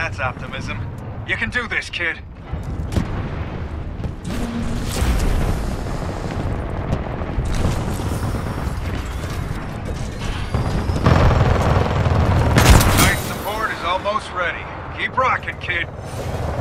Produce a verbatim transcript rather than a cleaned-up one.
that's optimism. You can do this, kid. Night support is almost ready. Keep rocking, kid.